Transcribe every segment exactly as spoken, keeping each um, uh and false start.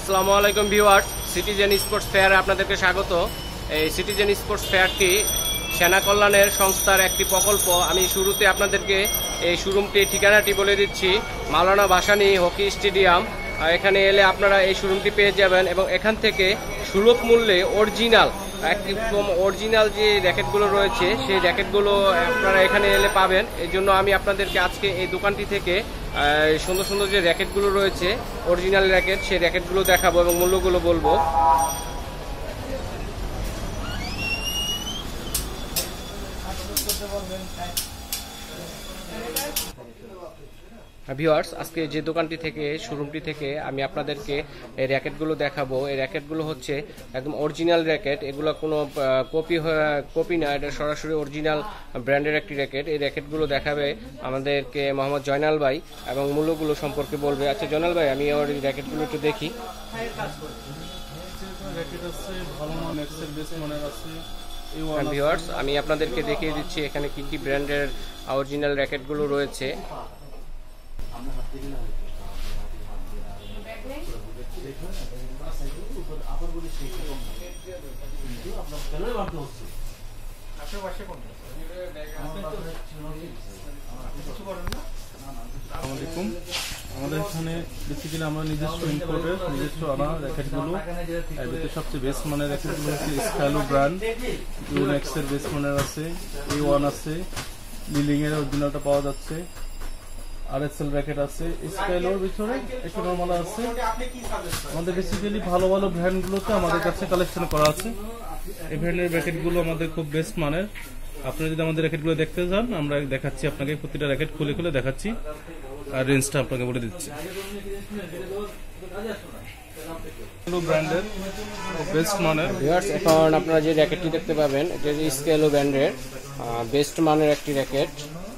আসসালামু আলাইকুম viewers, citizen sports ফেয়ারে আপনাদেরকে স্বাগত। এই সিটিজেন স্পোর্টস ফেয়ারটি সেনা কল্যাণের সংস্থার একটি প্রকল্প। আমি শুরুতে আপনাদেরকে এই শোরুমটি ঠিকানাটি বলে দিচ্ছি। Maulana Bhasani hockey stadium. এখানে এলে আপনারা এই শোরুমটি পেয়ে যাবেন এবং এখান থেকে সুলভ মূল্যে অরিজিনাল একদম অরিজিনাল যে র্যাকেটগুলো রয়েছে সেই র্যাকেটগুলো আপনারা এখানে এলে পাবেন। এই জন্য আমি আপনাদেরকে আজকে এই দোকানটি থেকে সুন্দর সুন্দর যে র্যাকেটগুলো রয়েছে অরিজিনাল র্যাকেট, সেই র্যাকেটগুলো দেখাবো এবং মূল্যগুলো বলবো। ভিউয়ার্স, আজকে যে দোকানটি থেকে শোরুমটি থেকে আমি আপনাদেরকে এই র্যাকেটগুলো দেখাবো। এই র্যাকেটগুলো হচ্ছে একদম অরিজিনাল র্যাকেট। এগুলো কোনো কপি কপি না, এটা সরাসরি অরিজিনাল ব্র্যান্ডের একটি র্যাকেট। এই র্যাকেটগুলো দেখাবে আমাদেরকে মোহাম্মদ জয়নাল ভাই এবং মূল্যগুলো সম্পর্কে বলবে। আচ্ছা জয়নাল ভাই, আমি আমার এই র্যাকেটগুলো একটু দেখি। ভিউয়ার্স, আমি আপনাদেরকে দেখিয়ে দিচ্ছি এখানে কি কি ব্র্যান্ডের অরিজিনাল র্যাকেটগুলো রয়েছে। আমাদের এখানে বেসিক্যালি আমরা নিজস্ব ইম্পোর্টের নিজস্ব আনা র্যাকেটগুলো, এর ভিতরে সবচেয়ে বেস্ট মানের র্যাকেটগুলো হচ্ছে স্কাইলো ব্র্যান্ড, ইউনেক্স এর বেস্ট মানের আছে, এ ওয়ান আছে, লিলিং এর অরিজিনালটা পাওয়া যাচ্ছে, আর এস এল র্যাকেট আছে, স্কাইলোর ভিতরে একটু নর্মাল আছে। আমাদের বেসিক্যালি ভালো ভালো ব্র্যান্ডগুলোতে আমাদের কাছে কালেকশন করা আছে। এই ব্র্যান্ডের র্যাকেটগুলো আমাদের খুব বেস্ট মানের। আপনারা যদি আমাদের র্যাকেটগুলো দেখতে চান, আমরা দেখাচ্ছি আপনাকে, প্রতিটা র্যাকেট খুলে খুলে দেখাচ্ছি আর রেঞ্জটা আপনাকে বলে দিচ্ছি। ব্র্যান্ডের বেস্ট মানের এখন আপনারা যে র্যাকেটটি দেখতে পাবেন, এটা স্কেলো ব্র্যান্ডের বেস্ট মানের একটি র্যাকেট,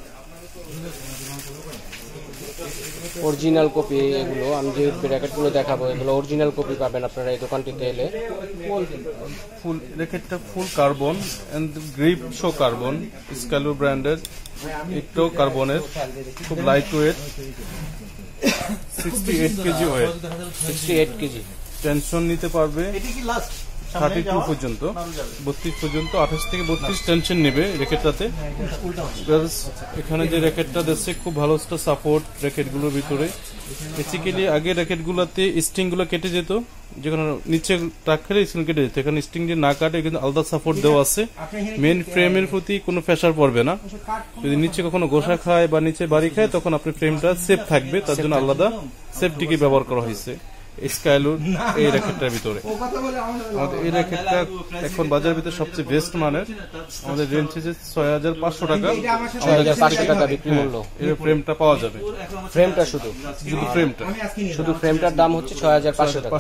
অরিজিনাল কপি। এগুলো আমি যে র্যাকেটগুলো দেখাবো এগুলো অরিজিনাল কপি পাবেন আপনারা এই দোকানটিতে এলে। ফুল র্যাকেটটা full carbon and grip show carbon, Skylo ব্র্যান্ডের, একটু কার্বনের, খুব light weight, sixty eight kg weight, sixty eight kg. Tension নিতে পারবে থার্টি টু পর্যন্ত, বত্রিশ পর্যন্ত, আঠাশ থেকে বত্রিশ টেনশন নেবে র্যাকেটটাতে। এখানে যে র্যাকেটটা দিচ্ছে খুব ভালো একটা সাপোর্ট র্যাকেটগুলোর ভিতরে। বেসিক্যালি আগে র্যাকেটগুলোতে স্ট্রিং গুলো কেটে যেত, যেখানে নিচে টাক খেলে স্ট্রিং কেটে যেত, এখানে স্ট্রিং যে না কাটে কিন্তু আলাদা সাপোর্ট দেওয়া আছে। মেন ফ্রেমের প্রতি কোনো প্রেসার পড়বে না। যদি নিচে কখনো গোসা খায় বা নিচে বাড়ি খায় তখন আপনার ফ্রেমটা সেফ থাকবে, তার জন্য আলাদা সেফটিকে ব্যবহার করা হয়েছে স্কাইলোর এই র্যাকেটটার ভিতরে। আমাদের এই র্যাকেটটা এখন বাজারের ভিতরে সবচেয়ে বেস্ট মানের। আমাদের রেঞ্জ হচ্ছে ছয় হাজার পাঁচশো টাকা, ছয় হাজার পাঁচশো টাকা বিক্রি মূল্য। এর ফ্রেমটা পাওয়া যাবে, ফ্রেমটা শুধু শুধু ফ্রেমটা শুধু ফ্রেমটার দাম হচ্ছে ছয় হাজার পাঁচশো টাকা।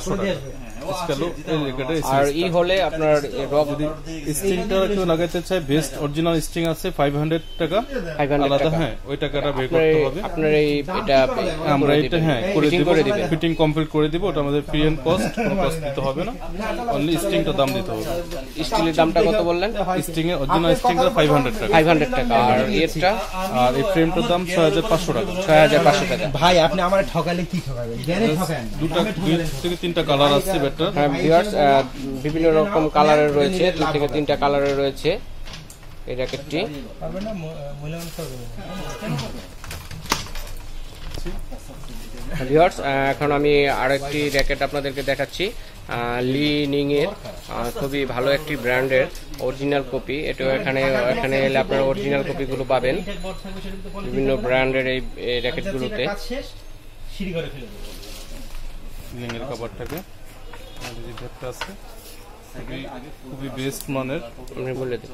আর ই হলে আপনার স্ট্রিংটা কেউ লাগাইতে চায়, বেস্ট অরিজিনাল স্ট্রিং আছে ফাইভ হান্ড্রেড টাকা আলাদা, হ্যাঁ ওই টাকাটা বের করতে হবে। আপনার এই এটা আমরা এটা হ্যাঁ করে দিব, ফিটিং কমপ্লিট করে দিব। ওটা আমাদের ফ্রি এন্ড কস্ট, কোনো কস্ট দিতে হবে না, অনলি স্ট্রিংটা দাম দিতে হবে। স্টিলের দামটা কত বললেন? স্ট্রিং এর অরিজিনাল স্ট্রিংটা ফাইভ হান্ড্রেড টাকা, ফাইভ হান্ড্রেড টাকা। আর এরটা আর এই ফ্রেমটার দাম ছয় হাজার পাঁচশো টাকা, ছয় হাজার পাঁচশো টাকা। ভাই আপনি আমার ঠকালে কি ঠকাবেন? জেনে ঠকান। দুটো দুই থেকে তিনটা কালার আছে বেটার। হ্যাঁ ভিউয়ার্স, বিভিন্ন রকম কালারের রয়েছে, দুই থেকে তিনটা কালারের রয়েছে এই র্যাকেটটি। ভিউয়ার্স, এখন আমি আরেকটি র্যাকেট আপনাদেরকে দেখাচ্ছি, লিনিং এর, খুবই ভালো একটি ব্র্যান্ডের অরিজিনাল কপি। এটা এখানে এখানে এলে আপনারা অরিজিনাল কপিগুলো পাবেন বিভিন্ন ব্র্যান্ডের এই র্যাকেটগুলোতে। লিনিং এর কভারটাকে আমাদের যে র্যাকেটটা আছে খুবই বেস্ট মানের, আমি বলে দিই।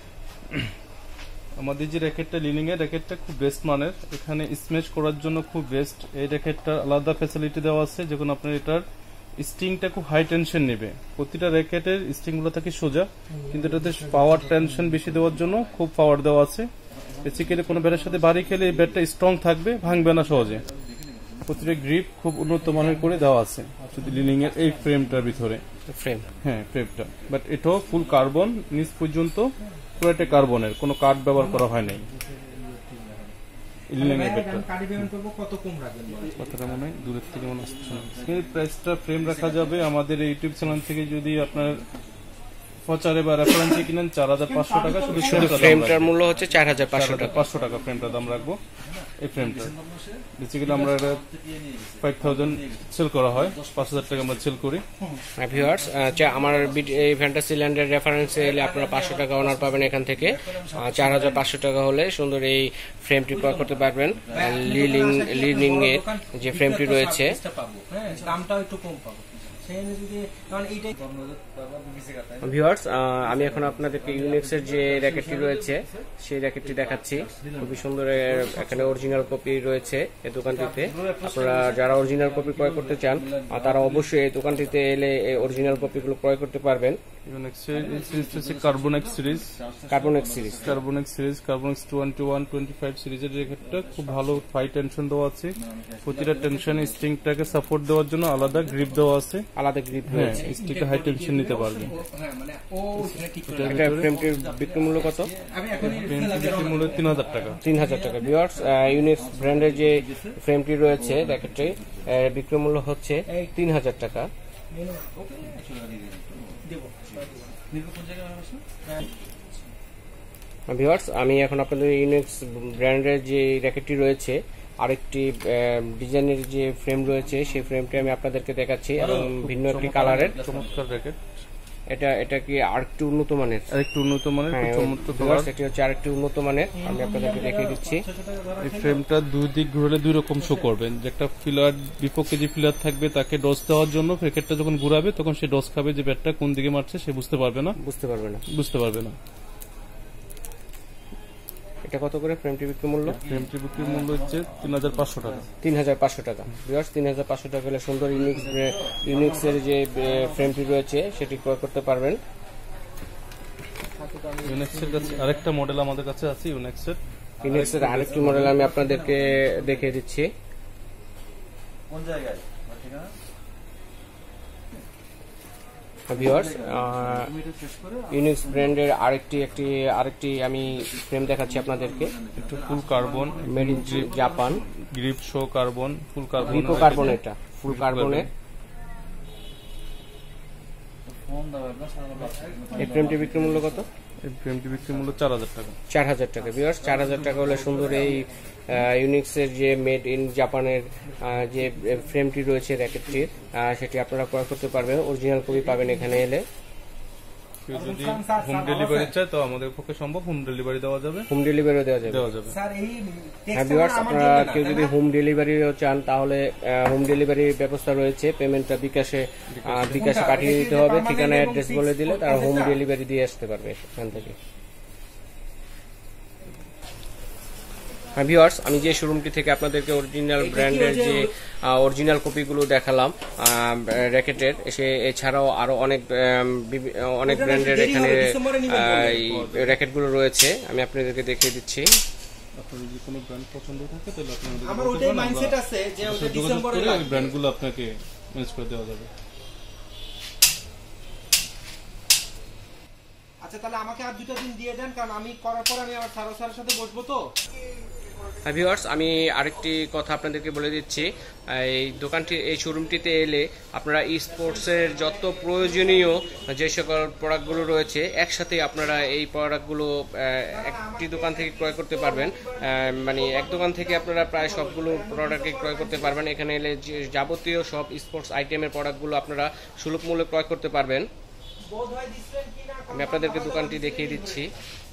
আমাদের যে র্যাকেটটা লিনিং এর র্যাকেটটা খুব বেস্ট মানের। এখানে স্ম্যাশ করার জন্য খুব বেস্ট। এই র্যাকেটটা আলাদা ফ্যাসিলিটি দেওয়া আছে, যখন আপনার এটার স্ট্রিংটা খুব হাই টেনশন নেবে। প্রতিটা র্যাকেটের স্ট্রিং গুলো থাকে সোজা, কিন্তু এটাতে পাওয়ার টেনশন বেশি দেওয়ার জন্য খুব পাওয়ার দেওয়া আছে। বেসিক্যালি কোনো ব্যাটের সাথে বাড়ি খেলে এই ব্যাটটা স্ট্রং থাকবে, ভাঙবে না সহজে। প্রতিটা গ্রিপ খুব উন্নত মানের করে দেওয়া আছে শুধু লিনিং এর এই ফ্রেমটার ভিতরে। ফ্রেম হ্যাঁ ফ্রেমটা, বাট এটাও ফুল কার্বন, নিচ পর্যন্ত পুরোটা কার্বনের, কোনো কাঠ ব্যবহার করা হয় নাই। ইলিনেন র্যাকেটটা আমি কার্ডে পেমেন্ট করব, কত কম রাখবেন বলেন? কথাটা মনে হয় দূরের থেকে মনে আসছে। এই প্রাইসটা ফ্রেম রাখা যাবে আমাদের ইউটিউব চ্যানেল থেকে যদি আপনার প্রচারে বা রেফারেন্সে কিনেন চার হাজার পাঁচশো টাকা, শুধু শুধু ফ্রেমটার মূল্য হচ্ছে চার হাজার পাঁচশো টাকা। পাঁচশো টাকা ফ্রেমটা দাম রাখবো। এই ফ্রেমটা বেসিক্যালি আমরা এটা ফাইভ থাউজেন্ড সেল করা হয়, পাঁচ হাজার টাকা আমরা সেল করি। ভিউয়ার্স, আমার বিট- এই ফ্যান্টাসিল্যান্ডের রেফারেন্সে এলে আপনারা পাঁচশো টাকা অনার পাবেন এখান থেকে। চার হাজার পাঁচশো টাকা হলে সুন্দর এই ফ্রেমটি ক্রয় করতে পারবেন। লিলিং লিনিং এর যে ফ্রেমটি রয়েছে, হ্যাঁ, দামটাও একটু কম পাবো। সেই যদি কারণ এইটাই ভিউয়ার্স, আমি এখন আপনাদেরকে ইউনিক্সের যে র্যাকেটটি রয়েছে সেই র্যাকেটটি দেখাচ্ছি। খুবই সুন্দর, এর এখানে অরিজিনাল কপি রয়েছে এই দোকানটিতে। আপনারা যারা অরিজিনাল কপি ক্রয় করতে চান আহ, তারা অবশ্যই এই দোকানটিতে এলে এই অরিজিনাল কপিগুলো ক্রয় করতে পারবেন। Carbonex series Carbonex series Carbonex series Carbonex twenty one twenty five সিরিজের র্যাকেটটা খুব ভালো ফাই টেনশন দেওয়া আছে। প্রতিটা টেনশন স্ট্রিংটাকে সাপোর্ট দেওয়ার জন্য আলাদা গ্রিপ দেওয়া আছে। আলাদা গ্রিপ হ্যাঁ, রয়েছে। স্টিকে হাই টেনশন নিতে পারবে। হ্যাঁ মানে ও এখানে ঠিক করে এটা ফ্রেমটির বিক্রি মূল্য কত? আমি এখন বিক্রি মূল্য তিন হাজার টাকা। তিন হাজার টাকা। ভিউয়ার্স, ইউনিক্স ব্র্যান্ডের যে ফ্রেমটি রয়েছে র্যাকেটটি, এর বিক্রি মূল্য হচ্ছে তিন হাজার টাকা। ভিউয়ার্স, আমি এখন আপনাদের ইউনিক্স ব্র্যান্ডের যে র্যাকেটটি রয়েছে আরেকটি ডিজাইনের যে ফ্রেম রয়েছে সেই ফ্রেমটি আমি আপনাদেরকে দেখাচ্ছি, এবং ভিন্ন একটি কালারের। চমৎকার র্যাকেট। এটা এটা কি আরেকটু উন্নত মানের? আরেকটু উন্নত মানের, হ্যাঁ, খুব চমৎকার ভিউয়ার্স, কালার। এটি হচ্ছে আরেকটু উন্নত মানের। আমি আপনাদেরকে দেখিয়ে দিচ্ছি। এই ফ্রেমটা দুই দিক ঘুরালে দুই রকম শো করবেন। যে একটা ফিলার বিপক্ষে যে ফিলার থাকবে তাকে ডস দেওয়ার জন্য র্যাকেটটা যখন ঘুরাবে তখন সে ডস খাবে, যে ব্যাটটা কোন দিকে মারছে সে বুঝতে পারবে না বুঝতে পারবে না বুঝতে পারবে না এটা কত করে ফ্রেমটি বিক্রি মূল্য? ফ্রেমটি বিক্রির মূল্য হচ্ছে তিন হাজার পাঁচশো টাকা। তিন হাজার পাঁচশো টাকা। ভিউয়ার্স, তিন হাজার পাঁচশো টাকা হলে সুন্দর ইউনিক্স ইউনিক্সের যে ফ্রেমটি রয়েছে সেটি ক্রয় করতে পারবেন। ইউনেক্সের কাছে আরেকটা মডেল আমাদের কাছে আছে। ইউনেক্সের ইউনিক্সের আরেকটি মডেল আমি আপনাদেরকে দেখিয়ে দিচ্ছি। কোন জায়গায়? ভিউয়ার্স, ইউনিক্স ব্র্যান্ডের আরেকটি একটি আরেকটি আমি ফ্রেম দেখাচ্ছি আপনাদেরকে। একটু full carbon, made in Japan, grip show carbon, full carbon, রিপো কার্বন। এটা ফুল কার্বনের। ফোন দাও একবার সারা বাচ্চা। এই ফ্রেমটি বিক্রি মূল্য কত? এই ফ্রেমটি বিক্রির মূল্য চার হাজার টাকা। চার হাজার টাকা। ভিউয়ার্স, চার হাজার টাকা হলে সুন্দর এই ইউনিক্সের যে মেড ইন জাপানের আহ, যে ফ্রেমটি রয়েছে র্যাকেটটির, আহ, সেটি আপনারা ক্রয় করতে পারবেন। অরিজিনাল কপি পাবেন এখানে এলে। কেউ যদি হোম ডেলিভারি চায় তো আমাদের পক্ষে সম্ভব, হোম ডেলিভারি দেওয়া যাবে হোম ডেলিভারিও দেওয়া যাবে। দেওয়া যাবে স্যার এই হ্যাঁ ভিউয়ার্স, আপনারা কেউ যদি হোম ডেলিভারিও চান তাহলে হোম ডেলিভারির ব্যবস্থা রয়েছে। পেমেন্টটা বিকাশে আহ, বিকাশে পাঠিয়ে দিতে হবে। ঠিকানা অ্যাড্রেস বলে দিলে তারা হোম ডেলিভারি দিয়ে আসতে পারবে এখান থেকে। হ্যাঁ ভিউয়ার্স, আমি যে শোরুমটি থেকে আপনাদেরকে অরিজিনাল ব্র্যান্ডের যে অরিজিনাল কপিগুলো দেখালাম র্যাকেটের, সে এছাড়াও আরো অনেক আম, বিভি- অনেক ব্র্যান্ডের এখানে র্যাকেটগুলো রয়েছে। আমি আপনাদেরকে দেখিয়ে দিচ্ছি। আপনার যদি কোনো ব্র্যান্ড পছন্দ থাকে তাহলে আপনি আমাদের আমার বলতে ওইটাই পারেন, মাইন্ডসেট আমরা আছে যে ওটা যোগাযোগ ডিসেম্বরে করে ওই ব্র্যান্ডগুলো আপনাকে ম্যানেজ করে দেওয়া যাবে। আচ্ছা, তাহলে আমাকে আর দুটো দিন দিয়ে দেন, কারণ আমি করার পর আমি আবার সারো স্যারের সাথে বসবো তো। হ্যাঁ ভিউয়ার্স, আমি আরেকটি কথা আপনাদেরকে বলে দিচ্ছি। এই দোকানটি, এই শোরুমটিতে এলে আপনারা ই স্পোর্টসের যত প্রয়োজনীয় যে সকল প্রোডাক্টগুলো রয়েছে একসাথে আপনারা এই প্রোডাক্টগুলো একটি দোকান থেকে ক্রয় করতে পারবেন। আহ, মানে এক দোকান থেকে আপনারা প্রায় সবগুলো প্রোডাক্টই ক্রয় করতে পারবেন। এখানে এলে যে যাবতীয় সব স্পোর্টস আইটেমের প্রোডাক্টগুলো আপনারা সুলভ মূল্যে ক্রয় করতে পারবেন। আমি আপনাদেরকে দোকানটি দেখিয়ে দিচ্ছি।